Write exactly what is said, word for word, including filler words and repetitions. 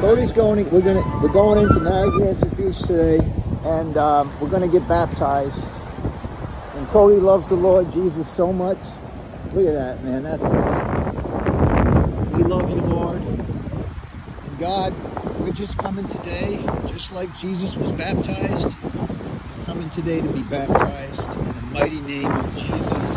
Cody's going. We're gonna. We're going into Narragansett Beach today, and um, we're gonna get baptized. And Cody loves the Lord Jesus so much. Look at that, man. That's awesome. We love you, Lord. And God, we're just coming today, just like Jesus was baptized. We're coming today to be baptized in the mighty name of Jesus.